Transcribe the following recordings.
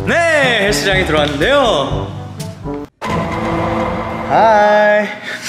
네, 헬스장에 들어왔는데요. 하이.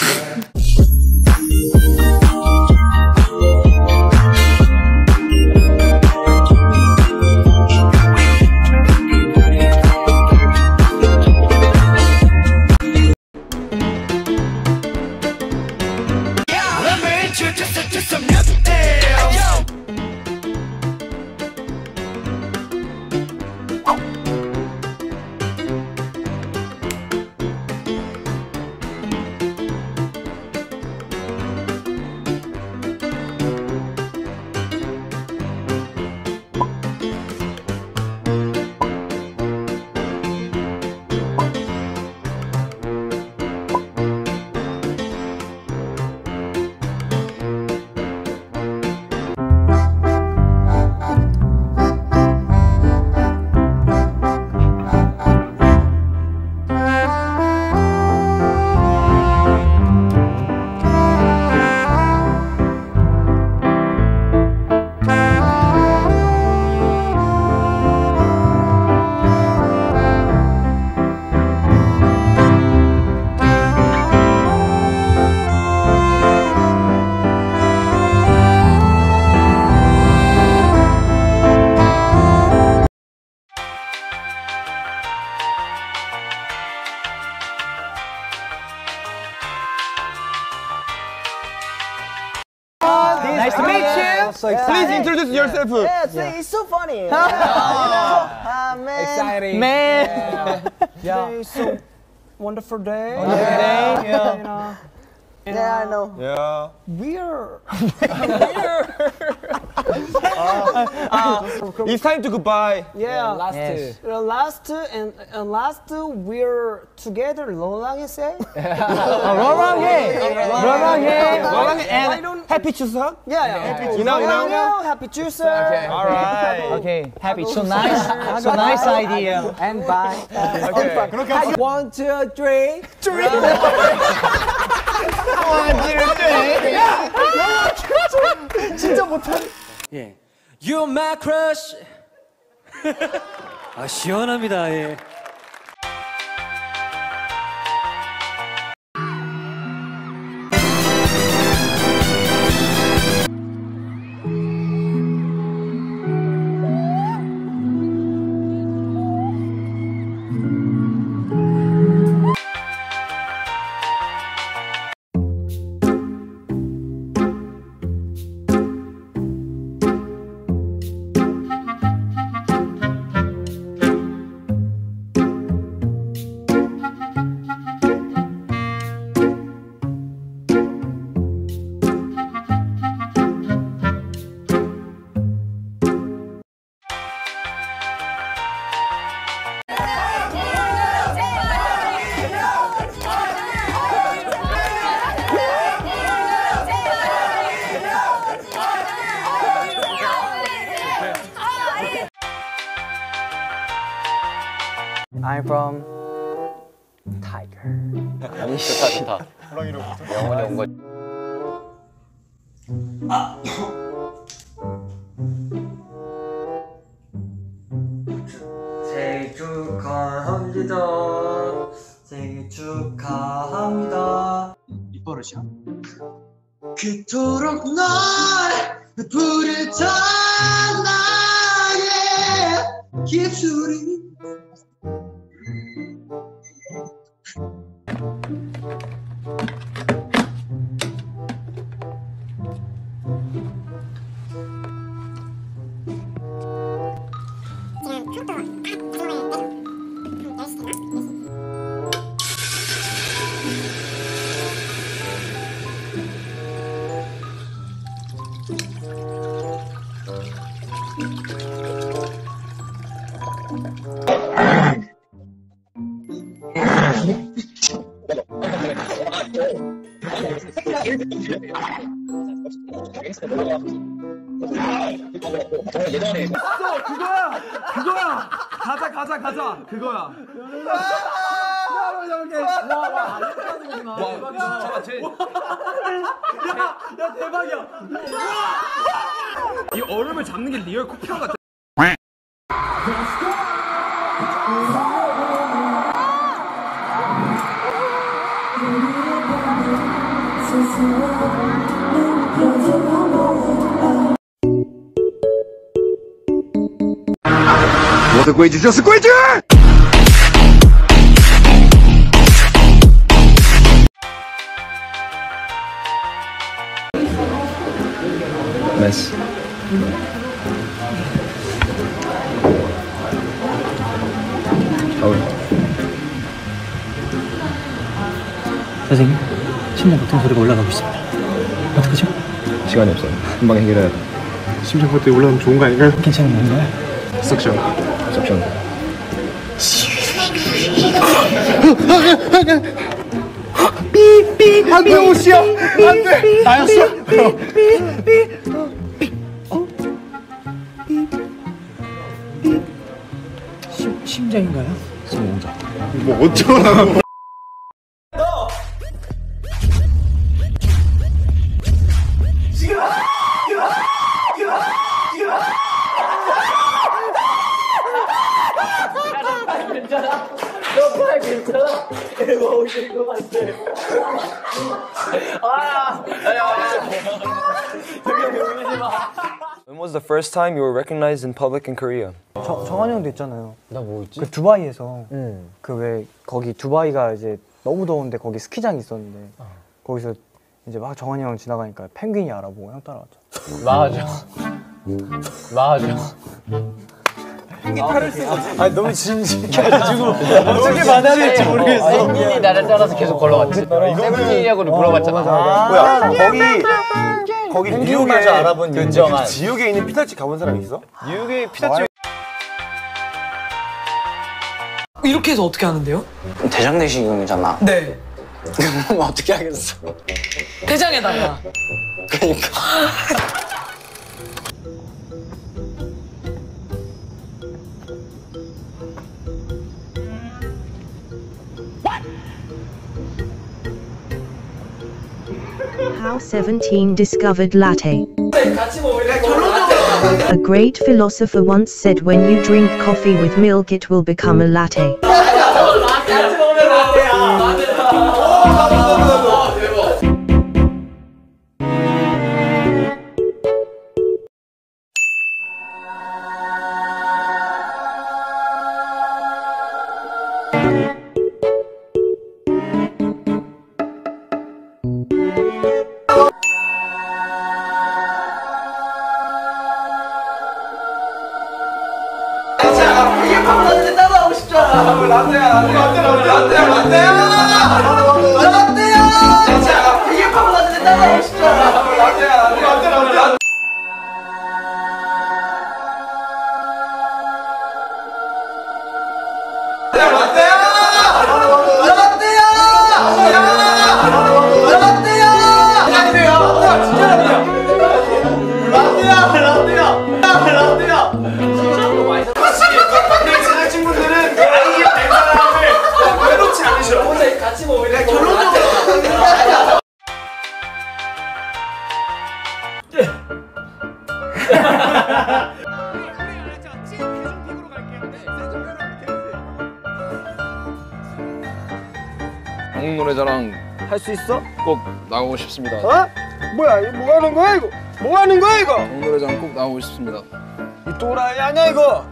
Nice to meet you. So please introduce yourself. Yeah, it's so funny. Man. Exciting. Man. Yeah. It's so wonderful day. Yeah. You know. Yeah, I know. Yeah. We're It's time to goodbye. yeah. Last Last we're together. Rolang say. Rolang and happy Chuseok. Yeah. You know. Happy Chuseok. Okay. All right. Okay, happy. So nice. So nice idea. And bye. Okay. 1, 2, 3. 진짜 못하네. 예. You're my crush. 아, 시원합니다. 예. I'm from Tiger. 좋다. 영혼이 온 거. 생일 축하합니다. 생일 축하합니다. 입버릇이야? 그토록 널 부르던 나의 입술이 그거야. 가자. 그거야. 야 대박이야. 이 얼음을 잡는 게 리얼 코피형 같아. 我的规矩就是规矩。 메스. 겨울. 선생님, 심장 보통 소리가 올라가고 있습니다. 어떡하죠? 시간이 없어요. 금방 해결해야 돼. 심장 볼때 올라가면 좋은 거 아닌가요? 괜찮은 건가요? 석션. 석션. 삐삐 안돼 옷이야 안돼 나였어 심장인가요? 뭐 어쩌라고 When was the first time you were recognized in public in Korea? 정한이 형도 있잖아요. 나 뭐였지? 그 두바이에서 그 왜 거기 두바이가 이제 너무 더운데 거기 스키장이 있었는데 거기서 이제 막 정한이 형 지나가니까 펭귄이 알아보고 형 따라왔죠. 맞아. 맞아. 아니 너무 진지해가지고 어떻게 받아야 될지 모르겠어. 펭귄이 나를 따라서 계속 걸어갔지. 세븐틴이냐고 물어봤잖아. 뭐야 거기 뉴욕에 알아본 그 지옥에 있는 피자집 가본 사람 있어? 뉴욕에 피자집 이렇게 해서 어떻게 하는데요? 대장내시경이잖아. 네. 그럼 어떻게 하겠어? 대장에다가. 그러니까. How 17 discovered latte. A great philosopher once said when you drink coffee with milk it will become a latte. 한국 노래자랑 할 수 있어? 꼭 나오고 싶습니다. 어? 뭐야 이거 뭐 하는 거야 이거 뭐 하는 거야 이거 한국 노래자랑 꼭 나오고 싶습니다. 이 또라이 아니야 이거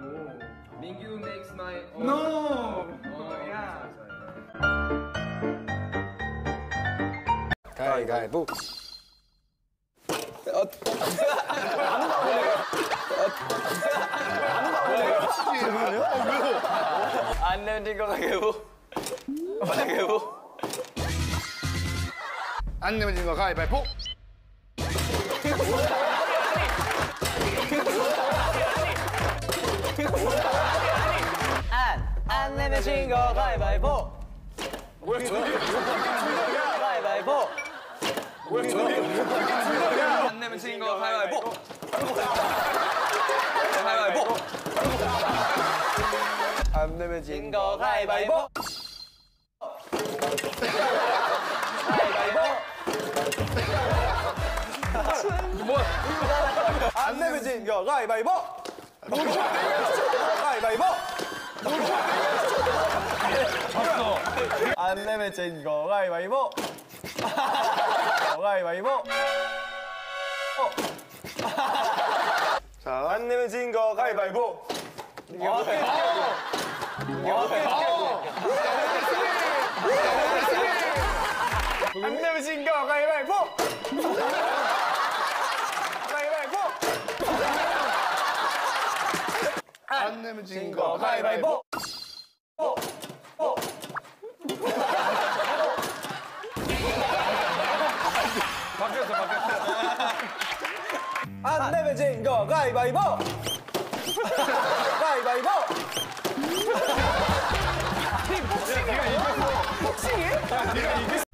가위가위보. 안 내면 거 가위바위보. 가위바위보. 안 내면 진거 가위바위보. 안 내면 진 거 가위바위보. 가위바위보. 안 내면 진 거 가위바위보. 가위바위보. 안 내면 진 거 가위바위보. 안 내면 진 거 가위바위보 가위바위보 안 내면 진 거 가위바위보. 가위바위보. 자, 안 내면 진 거 가위바위보. 안 내면 진 거 가위바위보. 가위바위보. 안 내면 진 거 가위바위보. 바뀌었어. 안 내면 진 거 가위바위보. 가위바위보. 복싱해? 복싱해?